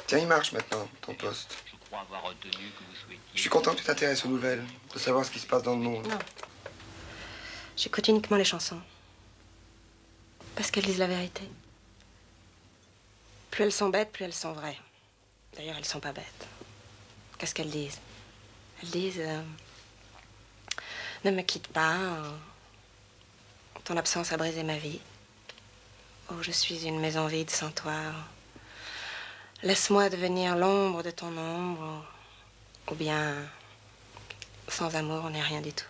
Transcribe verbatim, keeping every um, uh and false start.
Tiens, il marche maintenant, ton poste. Je suis content que tu t'intéresses aux nouvelles, de savoir ce qui se passe dans le monde. Non. J'écoute uniquement les chansons. Parce qu'elles disent la vérité. Plus elles sont bêtes, plus elles sont vraies. D'ailleurs, elles sont pas bêtes. Qu'est-ce qu'elles disent? Elles disent... Euh, ne me quitte pas. Euh, ton absence a brisé ma vie. Oh, je suis une maison vide sans toi. Laisse-moi devenir l'ombre de ton ombre. Ou bien, sans amour, on n'est rien du tout.